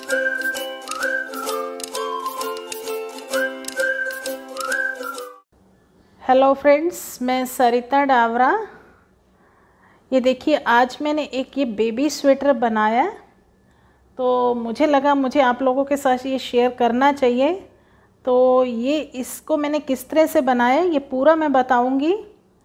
Hello friends, मैं सरिता डावरा। ये देखिए, आज मैंने एक ये बेबी स्वेटर बनाया है, तो मुझे लगा मुझे आप लोगों के साथ ये शेयर करना चाहिए। तो ये इसको मैंने किस तरह से बनाया ये पूरा मैं बताऊंगी।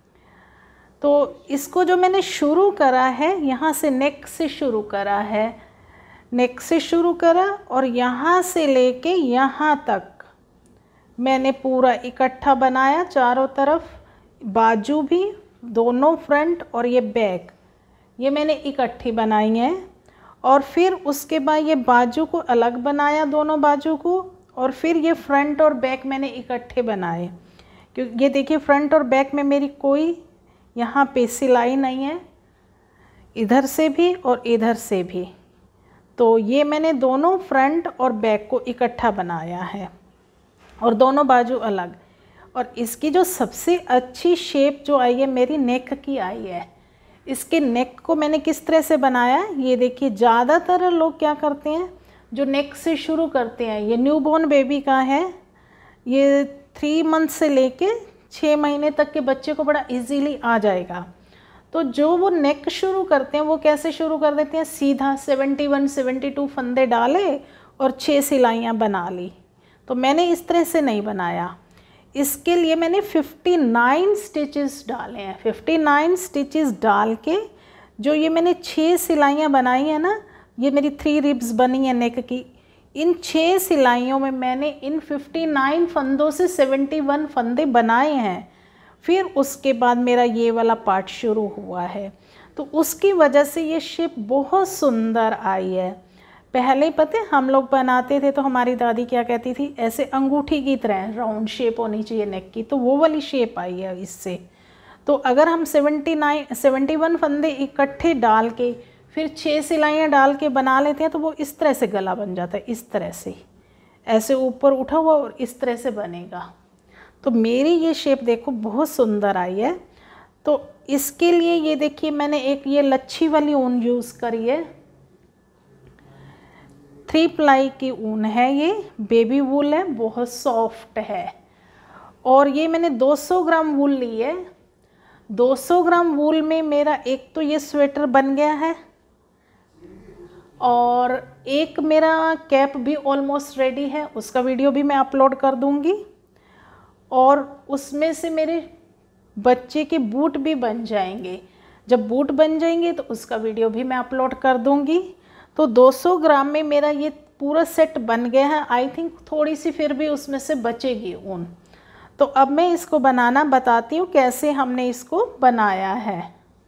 तो इसको जो मैंने शुरू करा है, यहाँ से नेक से शुरू करा है, नेक से शुरू करा और यहाँ से लेके यहाँ तक मैंने पूरा इकट्ठा बनाया। चारों तरफ बाजू भी, दोनों फ्रंट और ये बैक, ये मैंने इकट्ठी बनाई है। और फिर उसके बाद ये बाजू को अलग बनाया, दोनों बाजू को, और फिर ये फ्रंट और बैक मैंने इकट्ठे बनाए। क्योंकि ये देखिए, फ्रंट और बैक में मेरी कोई यहाँ पे सिलाई नहीं है, इधर से भी और इधर से भी। तो ये मैंने दोनों फ्रंट और बैक को इकट्ठा बनाया है और दोनों बाजू अलग। और इसकी जो सबसे अच्छी शेप जो आई है मेरी नेक की आई है। इसके नेक को मैंने किस तरह से बनाया, ये देखिए। ज़्यादातर लोग क्या करते हैं, जो नेक से शुरू करते हैं, ये न्यूबॉर्न बेबी का है, ये 3 मंथ से लेके 6 महीने तक के बच्चे को बड़ा इजीली आ जाएगा। तो जो वो नेक शुरू करते हैं वो कैसे शुरू कर देते हैं, सीधा 71 72 फंदे डाले और 6 सिलाइयाँ बना ली। तो मैंने इस तरह से नहीं बनाया। इसके लिए मैंने 59 स्टिचेस डाले हैं। 59 स्टिचेस डाल के जो ये मैंने 6 सिलाइयाँ बनाई हैं ना, ये मेरी 3 रिब्स बनी है नेक की। इन 6 सिलाइयों में मैंने इन 59 फंदों से 71 फंदे बनाए हैं। फिर उसके बाद मेरा ये वाला पार्ट शुरू हुआ है। तो उसकी वजह से ये शेप बहुत सुंदर आई है। पहले पता है हम लोग बनाते थे तो हमारी दादी क्या कहती थी, ऐसे अंगूठी की तरह राउंड शेप होनी चाहिए नेक की, तो वो वाली शेप आई है इससे। तो अगर हम 71 फंदे इकट्ठे डाल के फिर 6 सिलाइयाँ डाल के बना लेते हैं तो वो इस तरह से गला बन जाता है, इस तरह से ऐसे ऊपर उठा हुआ और इस तरह से बनेगा। तो मेरी ये शेप देखो बहुत सुंदर आई है। तो इसके लिए ये देखिए, मैंने एक ये लच्छी वाली ऊन यूज़ करी है। 3 प्लाई की ऊन है, ये बेबी वूल है, बहुत सॉफ्ट है। और ये मैंने 200 ग्राम वूल ली है। 200 ग्राम वूल में मेरा एक तो ये स्वेटर बन गया है और एक मेरा कैप भी ऑलमोस्ट रेडी है, उसका वीडियो भी मैं अपलोड कर दूंगी। और उसमें से मेरे बच्चे के बूट भी बन जाएंगे। जब बूट बन जाएंगे तो उसका वीडियो भी मैं अपलोड कर दूंगी। तो 200 ग्राम में मेरा ये पूरा सेट बन गया है। आई थिंक थोड़ी सी फिर भी उसमें से बचेगी ऊन। तो अब मैं इसको बनाना बताती हूँ कैसे हमने इसको बनाया है।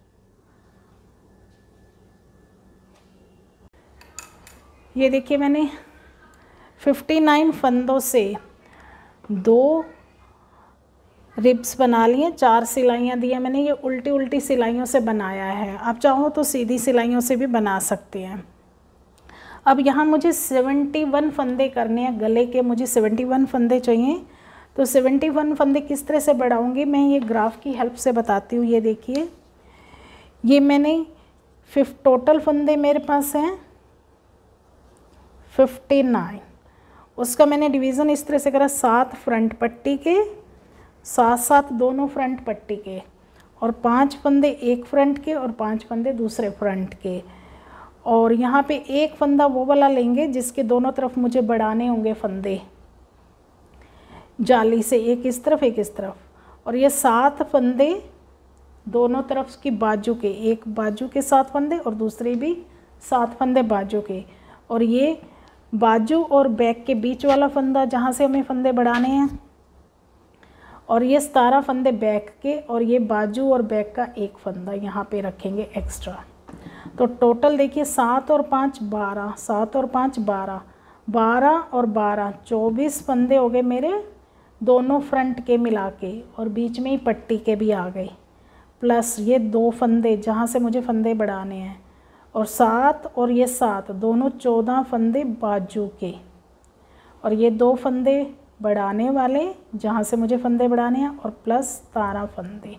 ये देखिए, मैंने 59 फंदों से 2 रिब्स बना लिए, 4 सिलाइयाँ दी हैं मैंने। ये उल्टी उल्टी सिलाइयों से बनाया है, आप चाहो तो सीधी सिलाइयों से भी बना सकते हैं। अब यहाँ मुझे 71 फंदे करने हैं गले के, मुझे 71 फंदे चाहिए। तो 71 फंदे किस तरह से बढ़ाऊँगी मैं ये ग्राफ की हेल्प से बताती हूँ। ये देखिए, ये मैंने टोटल फंदे मेरे पास हैं 59। उसका मैंने डिवीज़न इस तरह से करा, 7 फ्रंट पट्टी के, 7 दोनों फ्रंट पट्टी के, और 5 फंदे एक फ्रंट के और 5 फंदे दूसरे फ्रंट के। और यहाँ पे एक फंदा वो वाला लेंगे जिसके दोनों तरफ मुझे बढ़ाने होंगे फंदे, जाली से, एक इस तरफ एक इस तरफ। और ये 7 फंदे दोनों तरफ की बाजू के, एक बाजू के 7 फंदे और दूसरे भी 7 फंदे बाजू के। और ये बाजू और बैक के बीच वाला फंदा जहाँ से हमें फंदे बढ़ाने हैं, और ये 17 फंदे बैक के, और ये बाजू और बैक का एक फंदा यहाँ पे रखेंगे एक्स्ट्रा। तो टोटल देखिए 7 और 5 12, 7 और 5 12, 12 और 12 24 फंदे हो गए मेरे दोनों फ्रंट के मिला के, और बीच में ही पट्टी के भी आ गए, प्लस ये 2 फंदे जहाँ से मुझे फंदे बढ़ाने हैं, और 7 और ये 7 दोनों 14 फंदे बाजू के, और ये 2 फंदे बढ़ाने वाले जहाँ से मुझे फंदे बढ़ाने हैं, और प्लस 17 फंदे।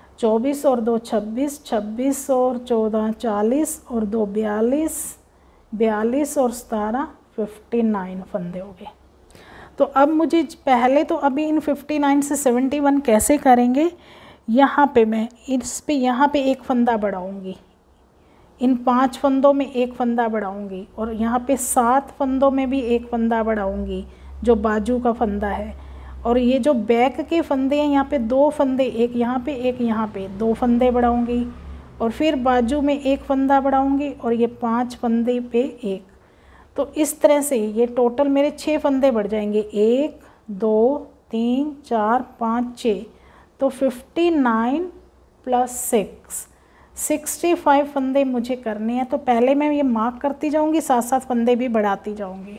24 और 2 26, 26 और 14 40 और 2 42, 42 और 17 59 फंदे हो गए। तो अब मुझे पहले तो अभी इन 59 से 71 कैसे करेंगे, यहाँ पे मैं इस पे यहाँ पे एक फंदा बढ़ाऊँगी, इन 5 फंदों में एक फंदा बढ़ाऊँगी और यहाँ पे 7 फंदों में भी एक फंदा बढ़ाऊँगी जो बाजू का फंदा है। और ये जो बैक के फंदे हैं यहाँ पे 2 फंदे, एक यहाँ पे एक यहाँ पे, 2 फंदे बढ़ाऊँगी और फिर बाजू में एक फंदा बढ़ाऊँगी और ये 5 फंदे पे एक। तो इस तरह से ये टोटल मेरे 6 फंदे बढ़ जाएंगे, 1 2 3 4 5 6, तो 59 प्लस 6 65 फंदे मुझे करने हैं। तो पहले मैं ये मार्क करती जाऊंगी, साथ साथ फंदे भी बढ़ाती जाऊंगी।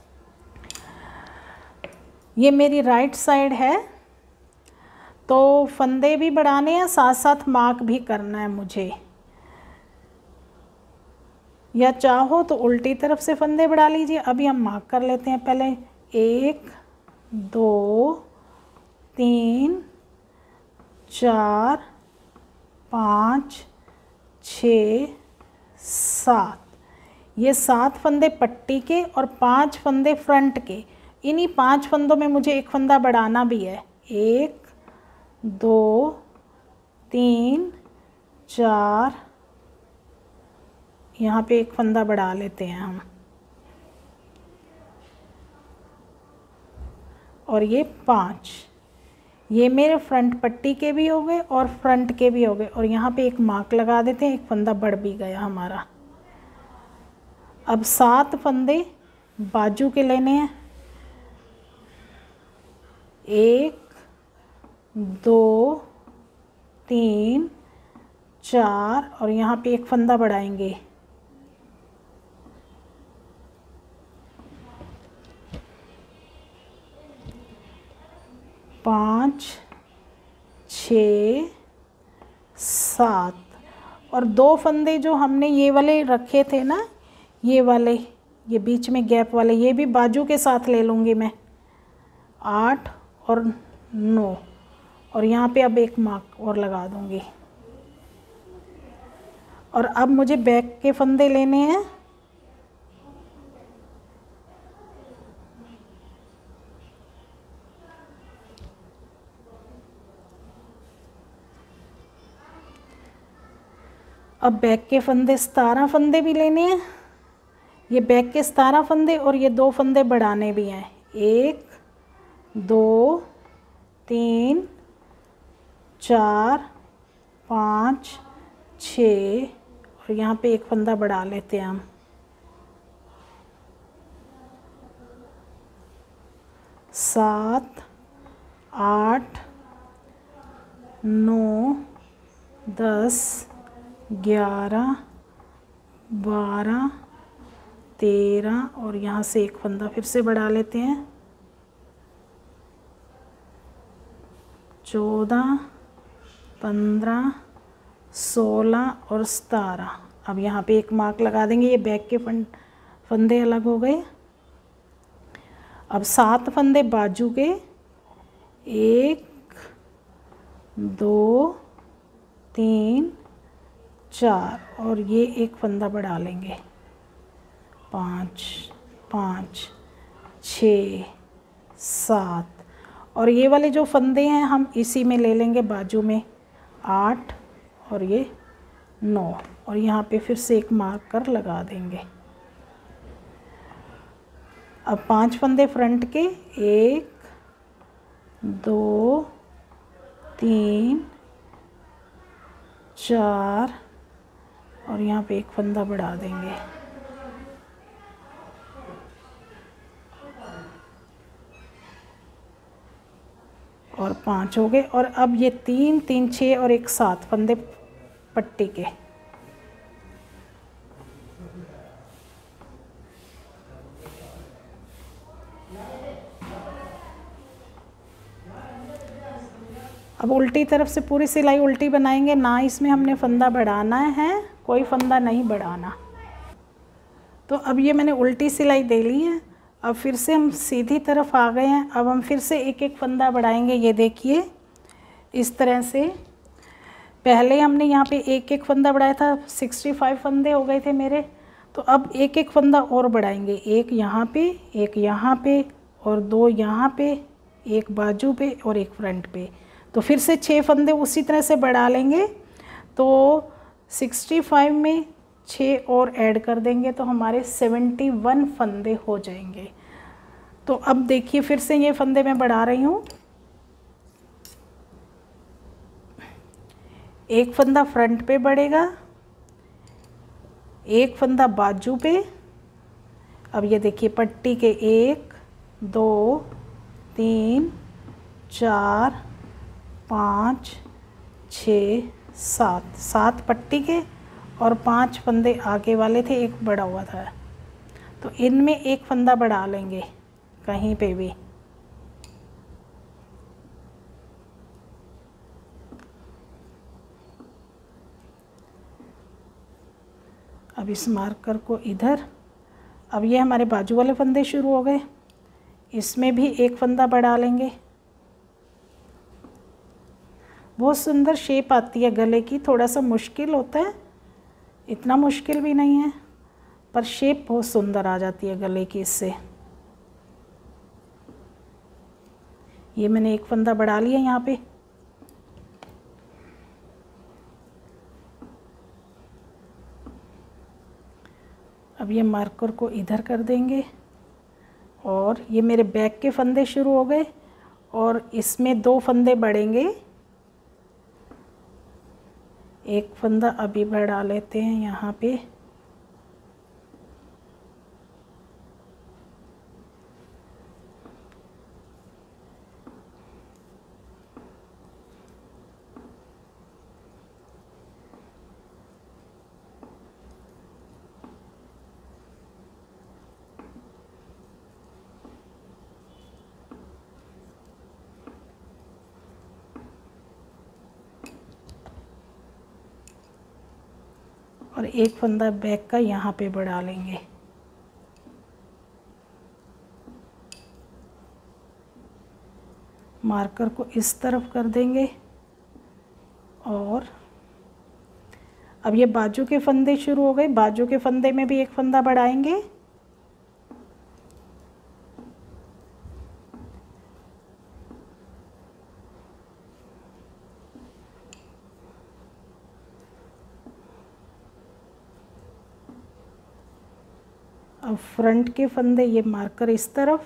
ये मेरी राइट साइड है, तो फंदे भी बढ़ाने हैं, साथ साथ मार्क भी करना है मुझे, या चाहो तो उल्टी तरफ से फंदे बढ़ा लीजिए। अभी हम मार्क कर लेते हैं पहले, 1 2 3 4 5 6 7, ये 7 फंदे पट्टी के और 5 फंदे फ्रंट के। इन्हीं 5 फंदों में मुझे एक फंदा बढ़ाना भी है, 1 2 3 4, यहाँ पे एक फंदा बढ़ा लेते हैं हम, और ये 5, ये मेरे फ्रंट पट्टी के भी हो गए और फ्रंट के भी हो गए। और यहाँ पे एक मार्क लगा देते हैं, एक फंदा बढ़ भी गया हमारा। अब 7 फंदे बाजू के लेने हैं, 1 2 3 4 और यहाँ पे एक फंदा बढ़ाएंगे, 5 6 7 और 2 फंदे जो हमने ये वाले रखे थे ना, ये वाले, ये बीच में गैप वाले, ये भी बाजू के साथ ले लूँगी मैं, 8 और 9, और यहाँ पे अब एक मार्क और लगा दूँगी। और अब मुझे बैक के फंदे लेने हैं, अब बैक के फंदे 17 फंदे भी लेने हैं, ये बैक के 17 फंदे और ये 2 फंदे बढ़ाने भी हैं, 1 2 3 4 5 6 और यहाँ पे एक फंदा बढ़ा लेते हैं हम, 7 8 9 10 11 12 13 और यहाँ से एक फंदा फिर से बढ़ा लेते हैं, 14 15 16 और 17। अब यहाँ पे एक मार्क लगा देंगे, ये बैक के फंदे अलग हो गए। अब 7 फंदे बाजू के, 1 2 3 4 और ये एक फंदा बढ़ा लेंगे, 5 5 6 7 और ये वाले जो फंदे हैं हम इसी में ले लेंगे बाजू में, 8 और ये 9 और यहाँ पे फिर से एक मार्क कर लगा देंगे। अब 5 फंदे फ्रंट के, 1 2 3 4 और यहाँ पे एक फंदा बढ़ा देंगे, और 5 हो गए। और अब ये 3 3 6 और एक 7 फंदे पट्टी के, अब उल्टी तरफ से पूरी सिलाई उल्टी बनाएंगे ना, इसमें हमने फंदा बढ़ाना है, कोई फंदा नहीं बढ़ाना। तो अब ये मैंने उल्टी सिलाई दे ली है, अब फिर से हम सीधी तरफ आ गए हैं। अब हम फिर से एक एक फंदा बढ़ाएंगे, ये देखिए इस तरह से। पहले हमने यहाँ पे एक एक फंदा बढ़ाया था, 65 फंदे हो गए थे मेरे। तो अब एक एक फंदा और बढ़ाएंगे, एक यहाँ पे, एक यहाँ पे और 2 यहाँ पे, एक बाजू पे और एक फ्रंट पे। तो फिर से 6 फंदे उसी तरह से बढ़ा लेंगे। तो 65 में 6 और ऐड कर देंगे तो हमारे 71 फंदे हो जाएंगे। तो अब देखिए फिर से ये फंदे मैं बढ़ा रही हूँ। एक फंदा फ्रंट पे बढ़ेगा, एक फंदा बाजू पे। अब ये देखिए पट्टी के 1 2 3 4 5 6 7, 7 पट्टी के और 5 फंदे आगे वाले थे, एक बड़ा हुआ था। तो इनमें एक फंदा बढ़ा लेंगे कहीं पे भी। अब इस मार्कर को इधर, अब ये हमारे बाजू वाले फंदे शुरू हो गए, इसमें भी एक फंदा बढ़ा लेंगे। बहुत सुंदर शेप आती है गले की, थोड़ा सा मुश्किल होता है, इतना मुश्किल भी नहीं है, पर शेप बहुत सुंदर आ जाती है गले की इससे। ये मैंने एक फंदा बढ़ा लिया यहाँ पे। अब ये मार्कर को इधर कर देंगे और ये मेरे बैक के फंदे शुरू हो गए और इसमें 2 फंदे बढ़ेंगे। एक फंदा अभी बढ़ा लेते हैं यहाँ पे। और एक फंदा बैक का यहाँ पे बढ़ा लेंगे। मार्कर को इस तरफ कर देंगे और अब ये बाजू के फंदे शुरू हो गए, बाजू के फंदे में भी एक फंदा बढ़ाएंगे। अब फ्रंट के फंदे, ये मार्कर इस तरफ,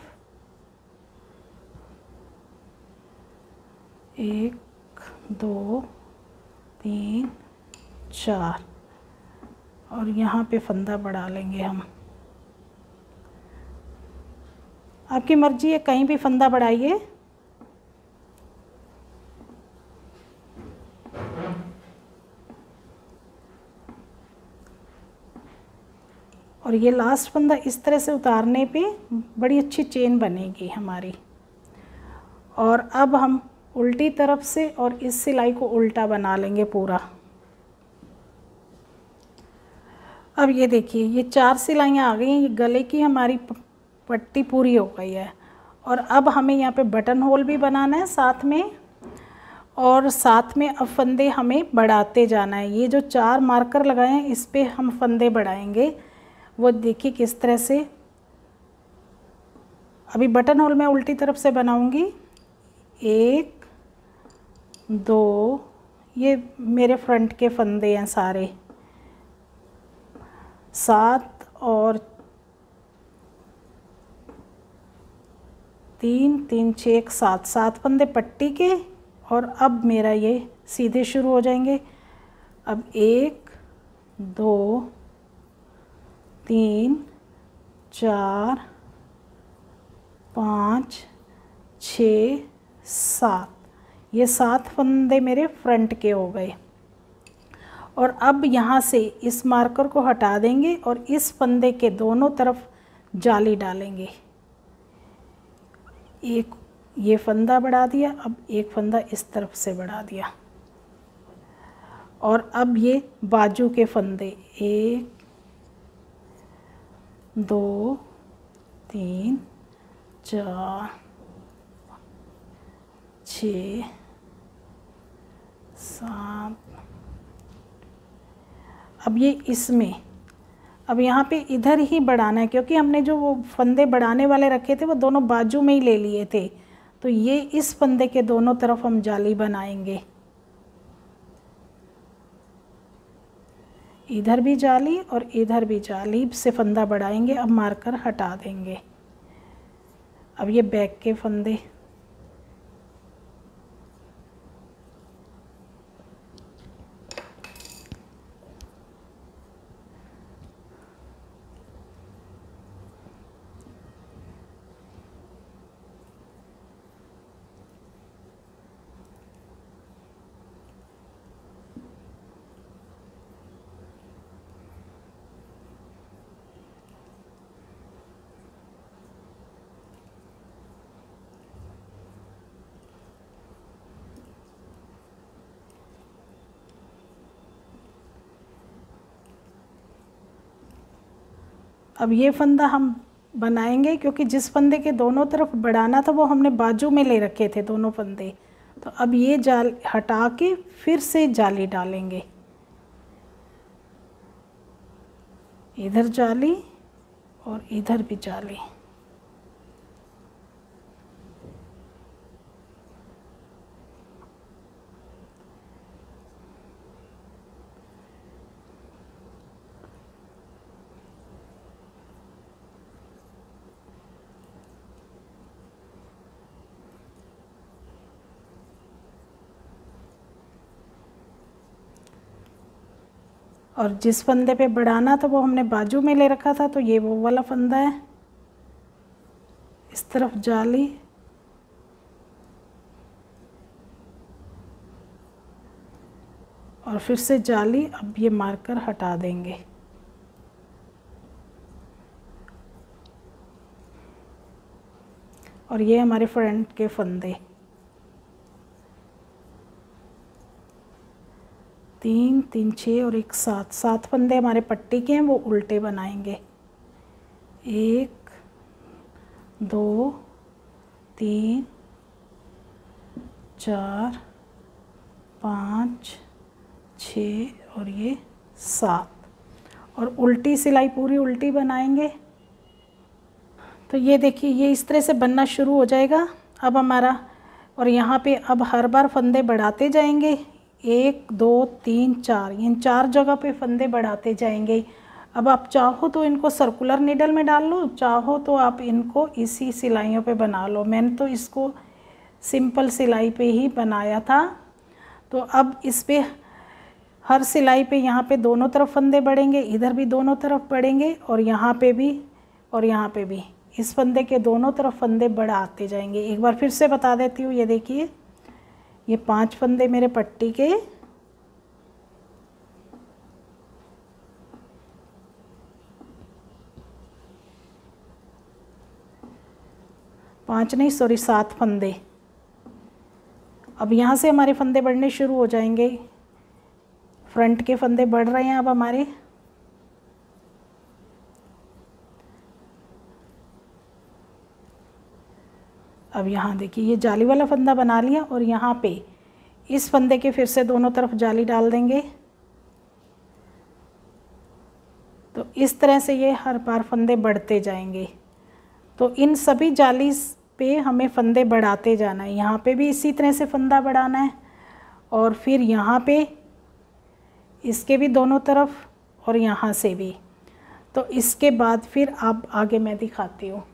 1 2 3 4 और यहाँ पे फंदा बढ़ा लेंगे हम। आपकी मर्जी है, कहीं भी फंदा बढ़ाइए। और ये लास्ट फंदा इस तरह से उतारने पे बड़ी अच्छी चेन बनेगी हमारी। और अब हम उल्टी तरफ से और इस सिलाई को उल्टा बना लेंगे पूरा। अब ये देखिए ये 4 सिलाइयाँ आ गई हैं, ये गले की हमारी पट्टी पूरी हो गई है। और अब हमें यहाँ पे बटन होल भी बनाना है साथ में, और साथ में अब फंदे हमें बढ़ाते जाना है। ये जो 4 मार्कर लगाए हैं इस पे हम फंदे बढ़ाएंगे। वो देखिए किस तरह से। अभी बटन होल मैं उल्टी तरफ से बनाऊंगी। 1 2, ये मेरे फ्रंट के फंदे हैं सारे, 7 और 3 3 6 7, 7 फंदे पट्टी के। और अब मेरा ये सीधे शुरू हो जाएंगे। अब 1 2 3 4 5 6 7, ये 7 फंदे मेरे फ्रंट के हो गए। और अब यहाँ से इस मार्कर को हटा देंगे और इस फंदे के दोनों तरफ जाली डालेंगे। एक ये फंदा बढ़ा दिया, अब एक फंदा इस तरफ से बढ़ा दिया। और अब ये बाजू के फंदे 1 2 3 4 6 7। अब ये इसमें अब यहाँ पे इधर ही बढ़ाना है, क्योंकि हमने जो वो फंदे बढ़ाने वाले रखे थे वो दोनों बाजू में ही ले लिए थे। तो ये इस फंदे के दोनों तरफ हम जाली बनाएंगे, इधर भी जाली और इधर भी जाली से फंदा बढ़ाएंगे। अब मार्कर हटा देंगे। अब ये बैक के फंदे, अब ये फंदा हम बनाएंगे, क्योंकि जिस फंदे के दोनों तरफ बढ़ाना था वो हमने बाजू में ले रखे थे दोनों फंदे। तो अब ये जाल हटा के फिर से जाली डालेंगे, इधर जाली और इधर भी जाली। और जिस फंदे पे बढ़ाना था वो हमने बाजू में ले रखा था, तो ये वो वाला फंदा है। इस तरफ जाली और फिर से जाली। अब ये मार्कर हटा देंगे। और ये हमारे फ्रंट के फंदे, 3 3 6 और 1 7, 7 फंदे हमारे पट्टी के हैं, वो उल्टे बनाएंगे। 1 2 3 4 5 6 और ये 7, और उल्टी सिलाई पूरी उल्टी बनाएंगे। तो ये देखिए ये इस तरह से बनना शुरू हो जाएगा अब हमारा। और यहाँ पे अब हर बार फंदे बढ़ाते जाएंगे, 1 2 3 4, इन 4 जगह पे फंदे बढ़ाते जाएंगे। अब आप चाहो तो इनको सर्कुलर नीडल में डाल लो, चाहो तो आप इनको इसी सिलाइयों पे बना लो। मैंने तो इसको सिंपल सिलाई पे ही बनाया था। तो अब इस पे हर सिलाई पे यहाँ पे दोनों तरफ फंदे बढ़ेंगे, इधर भी दोनों तरफ बढ़ेंगे, और यहाँ पे भी और यहाँ पे भी। इस फंदे के दोनों तरफ फंदे बढ़ाते जाएंगे। एक बार फिर से बता देती हूँ। ये देखिए ये 5 फंदे मेरे पट्टी के, पाँच नहीं सॉरी 7 फंदे। अब यहाँ से हमारे फंदे बढ़ने शुरू हो जाएंगे। फ्रंट के फंदे बढ़ रहे हैं अब हमारे। अब यहाँ देखिए ये जाली वाला फंदा बना लिया, और यहाँ पे इस फंदे के फिर से दोनों तरफ जाली डाल देंगे। तो इस तरह से ये हर बार फंदे बढ़ते जाएंगे। तो इन सभी जाली पे हमें फंदे बढ़ाते जाना है। यहाँ पे भी इसी तरह से फंदा बढ़ाना है, और फिर यहाँ पे इसके भी दोनों तरफ, और यहाँ से भी। तो इसके बाद फिर अब आगे मैं दिखाती हूँ।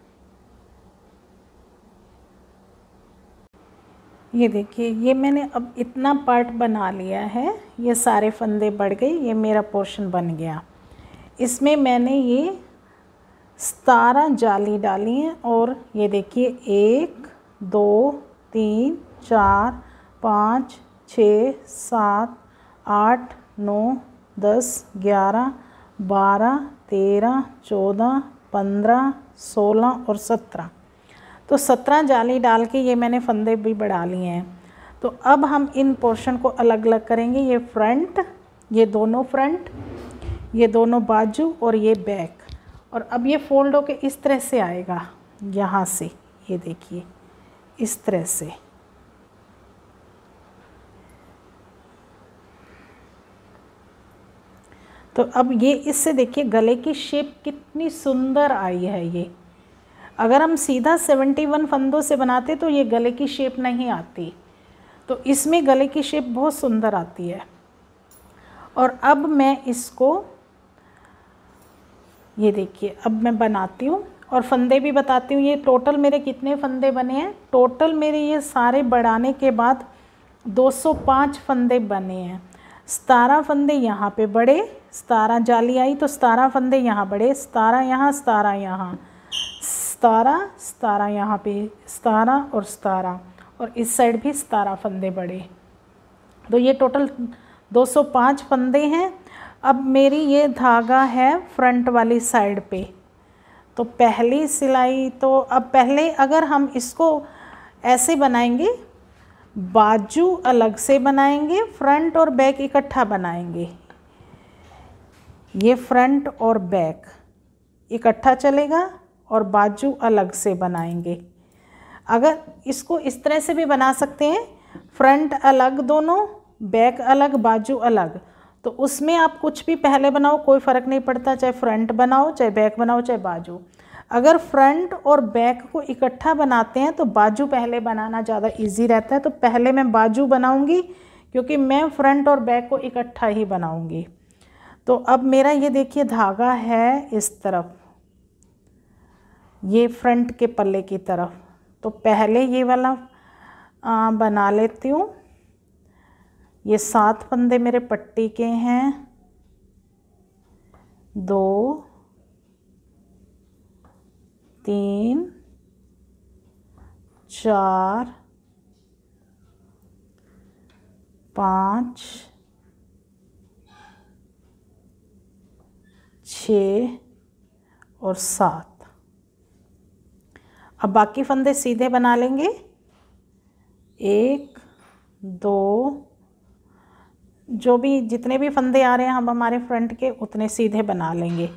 ये देखिए ये मैंने अब इतना पार्ट बना लिया है, ये सारे फंदे बढ़ गए, ये मेरा पोर्शन बन गया। इसमें मैंने ये 17 जाली डाली हैं, और ये देखिए 1 2 3 4 5 6 7 8 9 10 11 12 13 14 15 16 और 17। तो 17 जाली डाल के ये मैंने फंदे भी बढ़ा लिए हैं। तो अब हम इन पोर्शन को अलग अलग करेंगे। ये फ्रंट, ये दोनों फ्रंट, ये दोनों बाजू और ये बैक। और अब ये फोल्ड होके इस तरह से आएगा, यहाँ से ये देखिए इस तरह से। तो अब ये इससे देखिए गले की शेप कितनी सुंदर आई है। ये अगर हम सीधा 71 फंदों से बनाते तो ये गले की शेप नहीं आती, तो इसमें गले की शेप बहुत सुंदर आती है। और अब मैं इसको, ये देखिए अब मैं बनाती हूँ और फंदे भी बताती हूँ। ये टोटल मेरे कितने फंदे बने हैं, टोटल मेरे ये सारे बढ़ाने के बाद 205 फंदे बने हैं। 17 फंदे यहाँ पे बड़े, 17 जाली आई तो 17 फंदे यहाँ बड़े, 17 यहाँ, 17 यहाँ, 17 17 यहाँ पे 17 और 17, और इस साइड भी 17 फंदे बड़े। तो ये टोटल 205 फंदे हैं। अब मेरी ये धागा है फ्रंट वाली साइड पे, तो पहली सिलाई तो अब पहले अगर हम इसको ऐसे बनाएंगे, बाजू अलग से बनाएंगे, फ्रंट और बैक इकट्ठा बनाएंगे। ये फ्रंट और बैक इकट्ठा चलेगा और बाजू अलग से बनाएंगे। अगर इसको इस तरह से भी बना सकते हैं, फ्रंट अलग दोनों, बैक अलग, बाजू अलग। तो उसमें आप कुछ भी पहले बनाओ कोई फ़र्क नहीं पड़ता, चाहे फ्रंट बनाओ, चाहे बैक बनाओ, चाहे बाजू। अगर फ्रंट और बैक को इकट्ठा बनाते हैं तो बाजू पहले बनाना ज़्यादा इजी रहता है। तो पहले मैं बाजू बनाऊंगी क्योंकि मैं फ्रंट और बैक को इकट्ठा ही बनाऊंगी। तो अब मेरा ये देखिए धागा है इस तरफ, ये फ्रंट के पल्ले की तरफ। तो पहले ये वाला बना लेती हूँ। ये 7 फंदे मेरे पट्टी के हैं, 2 3 4 5 6 और 7। अब बाकी फंदे सीधे बना लेंगे, 1 2, जो भी जितने भी फंदे आ रहे हैं हम हमारे फ्रंट के उतने सीधे बना लेंगे।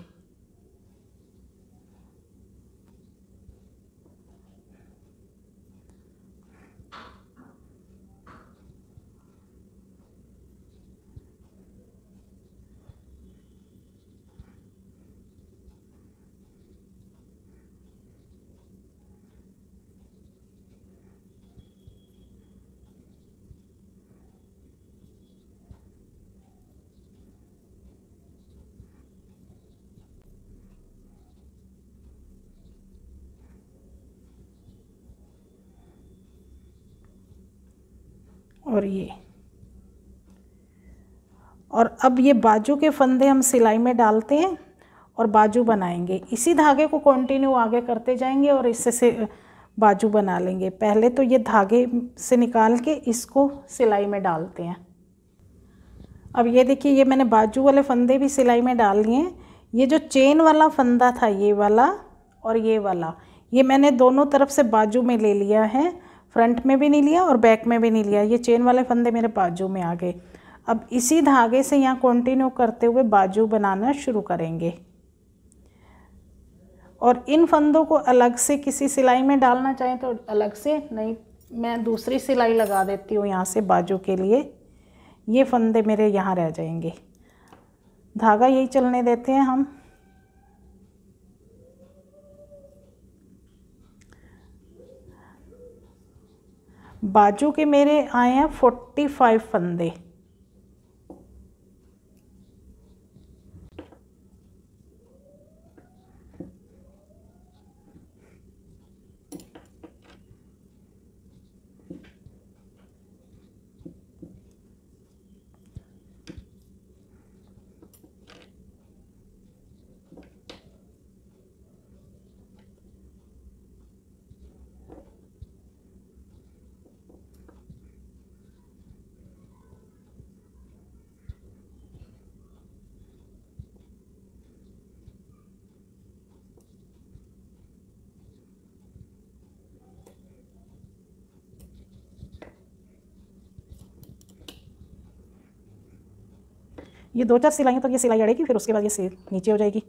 और ये, और अब ये बाजू के फंदे हम सिलाई में डालते हैं और बाजू बनाएंगे। इसी धागे को कंटिन्यू आगे करते जाएंगे और इससे से बाजू बना लेंगे। पहले तो ये धागे से निकाल के इसको सिलाई में डालते हैं। अब ये देखिए ये मैंने बाजू वाले फंदे भी सिलाई में डाल लिए हैं। ये जो चेन वाला फंदा था, ये वाला और ये वाला, ये मैंने दोनों तरफ से बाजू में ले लिया है, फ्रंट में भी नहीं लिया और बैक में भी नहीं लिया। ये चेन वाले फंदे मेरे बाजू में आ गए। अब इसी धागे से यहाँ कंटिन्यू करते हुए बाजू बनाना शुरू करेंगे। और इन फंदों को अलग से किसी सिलाई में डालना चाहें तो अलग से, नहीं मैं दूसरी सिलाई लगा देती हूँ यहाँ से बाजू के लिए। ये फंदे मेरे यहाँ रह जाएंगे, धागा यही चलने देते हैं हम। बाजू के मेरे आए हैं 45 फंदे। ये 2-4 सिलाइयों तक ये सिलाई अड़ेगी, फिर उसके बाद ये नीचे हो जाएगी।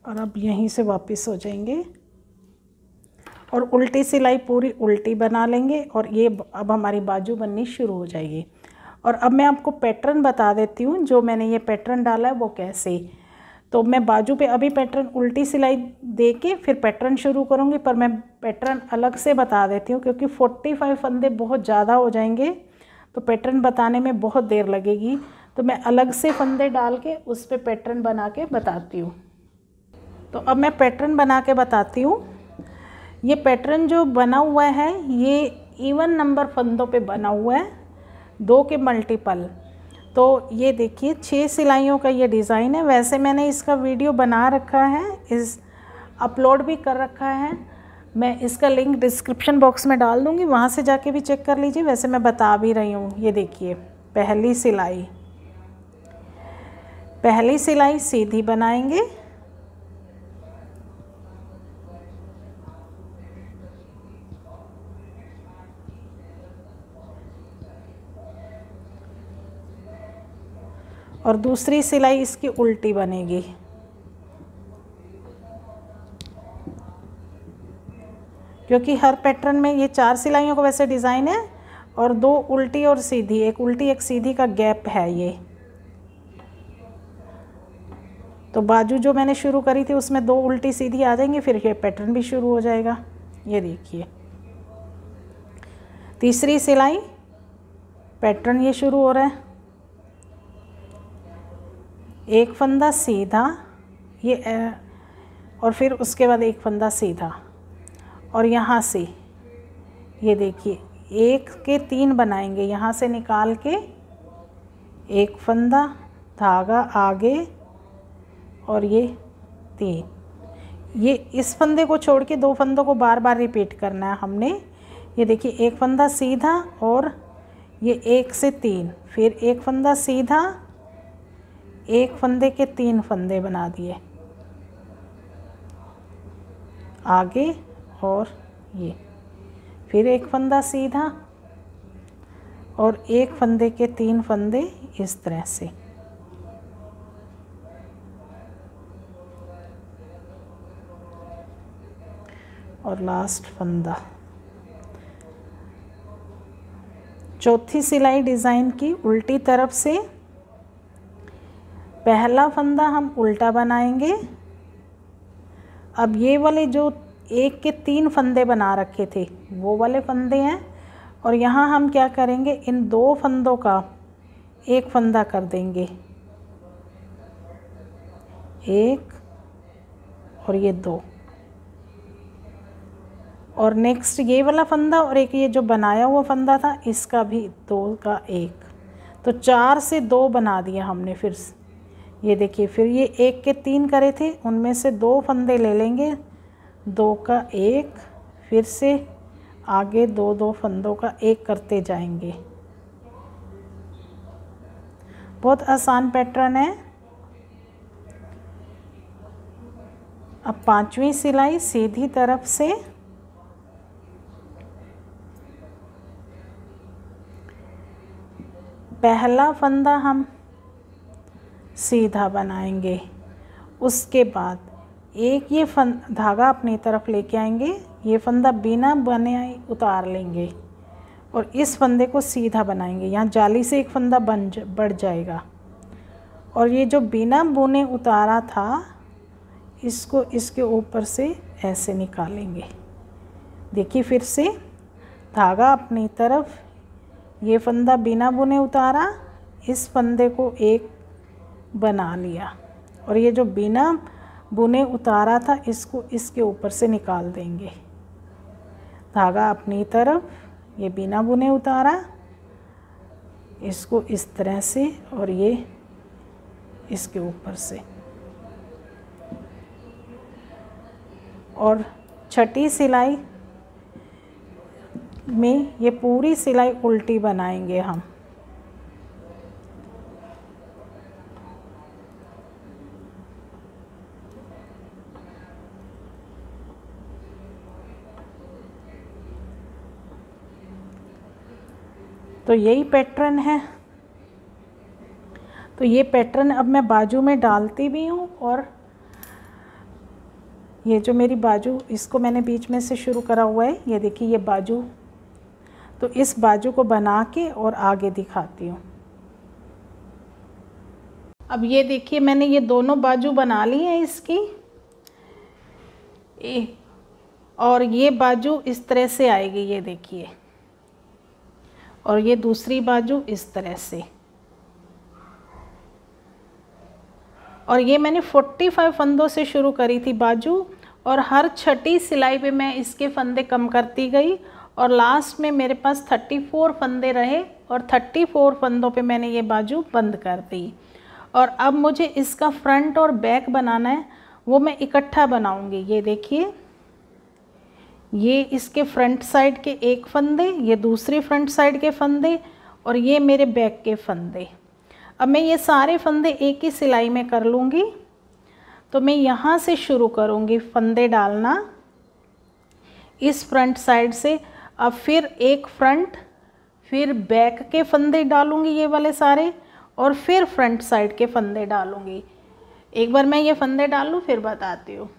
और अब यहीं से वापस हो जाएंगे और उल्टी सिलाई पूरी उल्टी बना लेंगे और ये अब हमारी बाजू बननी शुरू हो जाएगी। और अब मैं आपको पैटर्न बता देती हूँ, जो मैंने ये पैटर्न डाला है वो कैसे। तो मैं बाजू पे अभी पैटर्न उल्टी सिलाई दे के फिर पैटर्न शुरू करूँगी, पर मैं पैटर्न अलग से बता देती हूँ क्योंकि 45 फंदे बहुत ज़्यादा हो जाएंगे तो पैटर्न बताने में बहुत देर लगेगी। तो मैं अलग से फंदे डाल के उस पर पैटर्न बना के बताती हूँ। तो अब मैं पैटर्न बना के बताती हूँ। ये पैटर्न जो बना हुआ है ये इवन नंबर फंदों पे बना हुआ है, 2 के मल्टीपल। तो ये देखिए 6 सिलाइयों का ये डिज़ाइन है। वैसे मैंने इसका वीडियो बना रखा है, इस अपलोड भी कर रखा है। मैं इसका लिंक डिस्क्रिप्शन बॉक्स में डाल दूँगी, वहाँ से जाके भी चेक कर लीजिए। वैसे मैं बता भी रही हूँ। ये देखिए पहली सिलाई सीधी बनाएंगे, और दूसरी सिलाई इसकी उल्टी बनेगी। क्योंकि हर पैटर्न में ये 4 सिलाइयों का वैसे डिज़ाइन है और 2 उल्टी और सीधी, एक उल्टी एक सीधी का गैप है ये। तो बाजू जो मैंने शुरू करी थी उसमें 2 उल्टी सीधी आ जाएंगी, फिर ये पैटर्न भी शुरू हो जाएगा। ये देखिए तीसरी सिलाई पैटर्न ये शुरू हो रहा है, एक फंदा सीधा ये और फिर उसके बाद एक फंदा सीधा, और यहाँ से ये देखिए 1 के 3 बनाएंगे। यहाँ से निकाल के एक फंदा, धागा आगे और ये 3। ये इस फंदे को छोड़ के 2 फंदों को बार बार रिपीट करना है हमने। ये देखिए एक फंदा सीधा और ये 1 से 3, फिर एक फंदा सीधा, एक फंदे के 3 फंदे बना दिए आगे, और ये फिर एक फंदा सीधा और एक फंदे के 3 फंदे इस तरह से। और लास्ट फंदा। चौथी सिलाई डिज़ाइन की उल्टी तरफ से पहला फंदा हम उल्टा बनाएंगे। अब ये वाले जो 1 के 3 फंदे बना रखे थे वो वाले फंदे हैं, और यहाँ हम क्या करेंगे, इन 2 फंदों का एक फंदा कर देंगे, 1 और ये 2, और नेक्स्ट ये वाला फंदा और एक ये जो बनाया हुआ फंदा था इसका भी 2 का 1, तो 4 से 2 बना दिया हमने। फिर ये देखिए फिर ये 1 के 3 करे थे, उनमें से 2 फंदे ले लेंगे, 2 का 1, फिर से आगे 2 फंदों का 1 करते जाएंगे। बहुत आसान पैटर्न है। अब 5वीं सिलाई सीधी तरफ से पहला फंदा हम सीधा बनाएंगे, उसके बाद एक ये धागा अपनी तरफ लेके आएंगे, ये फंदा बिना बने उतार लेंगे और इस फंदे को सीधा बनाएंगे। यहाँ जाली से एक फंदा बढ़ जाएगा, और ये जो बिना बुने उतारा था इसको इसके ऊपर से ऐसे निकालेंगे। देखिए फिर से धागा अपनी तरफ, ये फंदा बिना बुने उतारा, इस फंदे को एक बना लिया, और ये जो बिना बुने उतारा था इसको इसके ऊपर से निकाल देंगे। धागा अपनी तरफ, ये बिना बुने उतारा, इसको इस तरह से और ये इसके ऊपर से। और छठी सिलाई में ये पूरी सिलाई उल्टी बनाएंगे हम। तो यही पैटर्न है। तो ये पैटर्न अब मैं बाजू में डालती भी हूँ और ये जो मेरी बाजू, इसको मैंने बीच में से शुरू करा हुआ है, ये देखिए ये बाजू। तो इस बाजू को बना के और आगे दिखाती हूँ। अब ये देखिए मैंने ये दोनों बाजू बना ली हैं इसकी, और ये बाजू इस तरह से आएगी, ये देखिए, और ये दूसरी बाजू इस तरह से। और ये मैंने 45 फंदों से शुरू करी थी बाजू, और हर छठी सिलाई पे मैं इसके फंदे कम करती गई, और लास्ट में मेरे पास 34 फंदे रहे, और 34 फंदों पे मैंने ये बाजू बंद कर दी। और अब मुझे इसका फ्रंट और बैक बनाना है, वो मैं इकट्ठा बनाऊंगी। ये देखिए, ये इसके फ्रंट साइड के एक फंदे, ये दूसरी फ्रंट साइड के फंदे, और ये मेरे बैक के फंदे। अब मैं ये सारे फंदे एक ही सिलाई में कर लूँगी। तो मैं यहाँ से शुरू करूँगी फंदे डालना इस फ्रंट साइड से। अब फिर एक फ्रंट, फिर बैक के फंदे डालूँगी ये वाले सारे, और फिर फ्रंट साइड के फंदे डालूँगी। एक बार मैं ये फंदे डाल लूँ फिर बताती हूँ।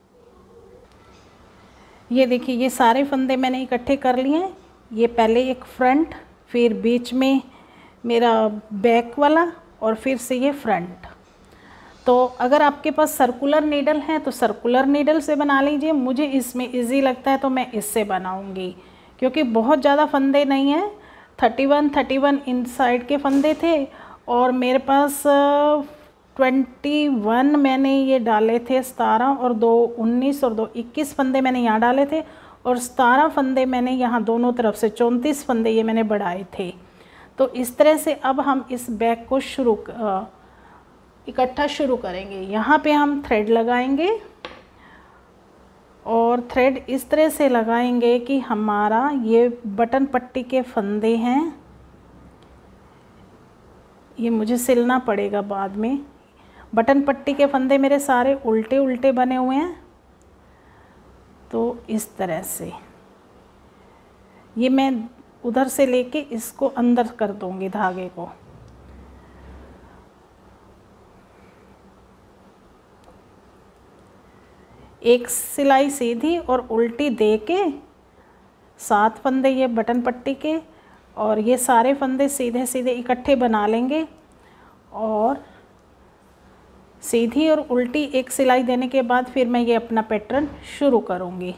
ये देखिए ये सारे फंदे मैंने इकट्ठे कर लिए हैं। ये पहले एक फ्रंट, फिर बीच में मेरा बैक वाला, और फिर से ये फ्रंट। तो अगर आपके पास सर्कुलर नीडल है तो सर्कुलर नीडल से बना लीजिए। मुझे इसमें इजी लगता है तो मैं इससे बनाऊंगी, क्योंकि बहुत ज़्यादा फंदे नहीं हैं। 31 इन साइड के फंदे थे, और मेरे पास 21 मैंने ये डाले थे 17, और 2 19 और 2 21 फंदे मैंने यहाँ डाले थे, और 17 फंदे मैंने यहाँ दोनों तरफ से 34 फंदे ये मैंने बढ़ाए थे। तो इस तरह से अब हम इस बैक को इकट्ठा शुरू करेंगे। यहाँ पे हम थ्रेड लगाएंगे, और थ्रेड इस तरह से लगाएंगे कि हमारा ये बटन पट्टी के फंदे हैं, ये मुझे सिलना पड़ेगा बाद में। बटन पट्टी के फंदे मेरे सारे उल्टे उल्टे बने हुए हैं। तो इस तरह से ये मैं उधर से लेके इसको अंदर कर दूंगी धागे को। एक सिलाई सीधी और उल्टी दे के 7 फंदे ये बटन पट्टी के, और ये सारे फंदे सीधे सीधे इकट्ठे बना लेंगे, और सीधी और उल्टी एक सिलाई देने के बाद फिर मैं ये अपना पैटर्न शुरू करूँगी।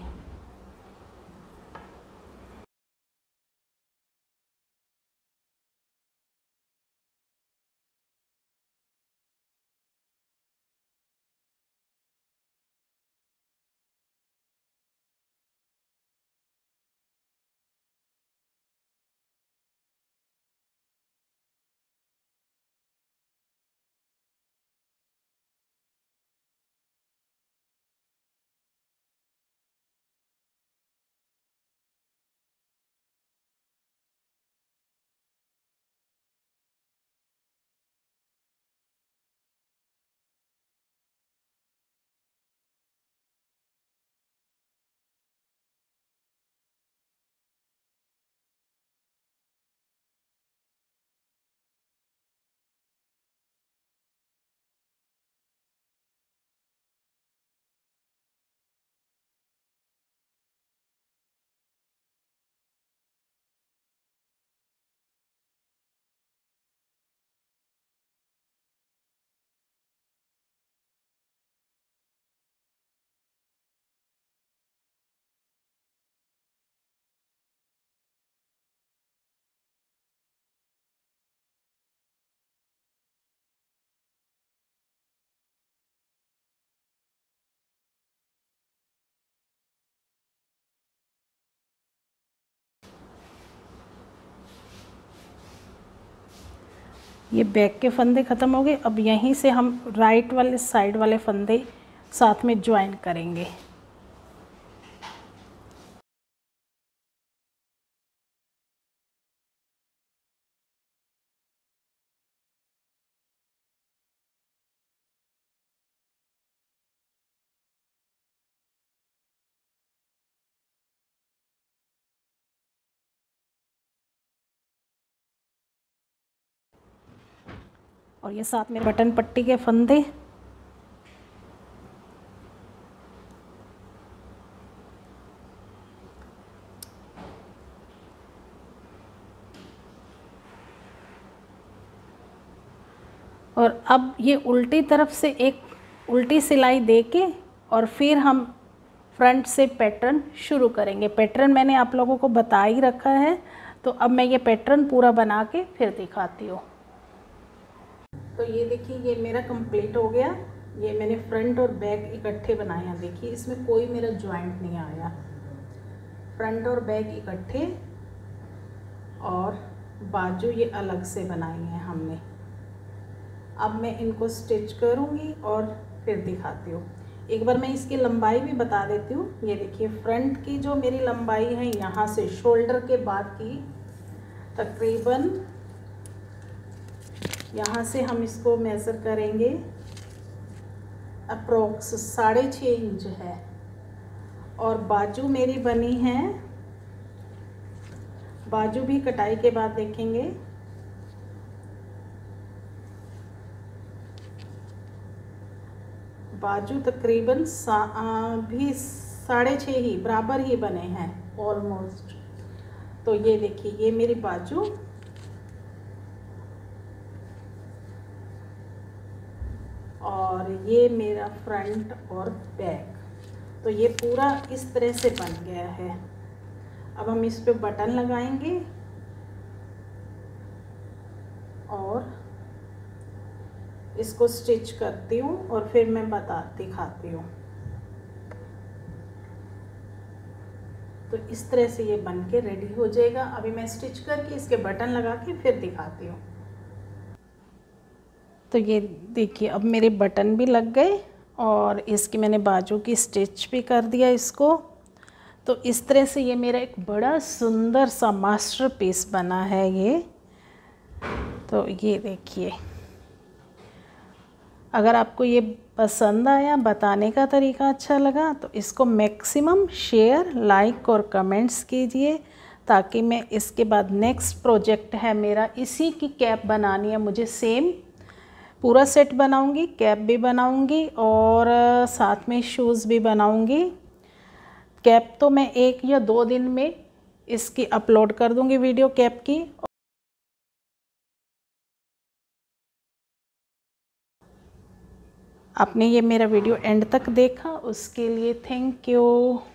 ये बैक के फंदे ख़त्म हो गए। अब यहीं से हम राइट वाले साइड वाले फंदे साथ में ज्वाइन करेंगे। और ये साथ में बटन पट्टी के फंदे, और अब ये उल्टी तरफ से एक उल्टी सिलाई दे के और फिर हम फ्रंट से पैटर्न शुरू करेंगे। पैटर्न मैंने आप लोगों को बता ही रखा है, तो अब मैं ये पैटर्न पूरा बना के फिर दिखाती हूँ। तो ये देखिए, ये मेरा कंप्लीट हो गया। ये मैंने फ्रंट और बैक इकट्ठे बनाए हैं। देखिए इसमें कोई मेरा जॉइंट नहीं आया, फ्रंट और बैक इकट्ठे, और बाजू ये अलग से बनाई है हमने। अब मैं इनको स्टिच करूँगी और फिर दिखाती हूँ। एक बार मैं इसकी लंबाई भी बता देती हूँ। ये देखिए, फ्रंट की जो मेरी लंबाई है यहाँ से शोल्डर के बाद की, तकरीबन यहाँ से हम इसको मेज़र करेंगे, अप्रोक्स 6.5 इंच है। और बाजू मेरी बनी है, बाजू भी कटाई के बाद देखेंगे, बाजू तकरीबन भी 6.5 ही बराबर ही बने हैं ऑलमोस्ट। तो ये देखिए, ये मेरी बाजू, और ये मेरा फ्रंट और बैक। तो ये पूरा इस तरह से बन गया है। अब हम इस पे बटन लगाएंगे और इसको स्टिच करती हूँ और फिर मैं दिखाती हूँ। तो इस तरह से ये बन के रेडी हो जाएगा। अभी मैं स्टिच करके इसके बटन लगा के फिर दिखाती हूँ। तो ये देखिए, अब मेरे बटन भी लग गए और इसकी मैंने बाजू की स्टिच भी कर दिया इसको। तो इस तरह से ये मेरा एक बड़ा सुंदर सा मास्टरपीस बना है ये। तो ये देखिए, अगर आपको ये पसंद आया, बताने का तरीका अच्छा लगा, तो इसको मैक्सिमम शेयर, लाइक और कमेंट्स कीजिए, ताकि मैं इसके बाद नेक्स्ट प्रोजेक्ट है मेरा, इसी की कैप बनानी है मुझे। सेम पूरा सेट बनाऊंगी, कैप भी बनाऊंगी और साथ में शूज़ भी बनाऊंगी। कैप तो मैं 1 या 2 दिन में इसकी अपलोड कर दूंगी वीडियो कैप की। आपने ये मेरा वीडियो एंड तक देखा, उसके लिए थैंक यू।